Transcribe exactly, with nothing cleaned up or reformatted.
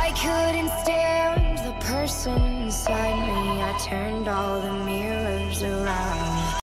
I couldn't stand the person inside me. I turned all the mirrors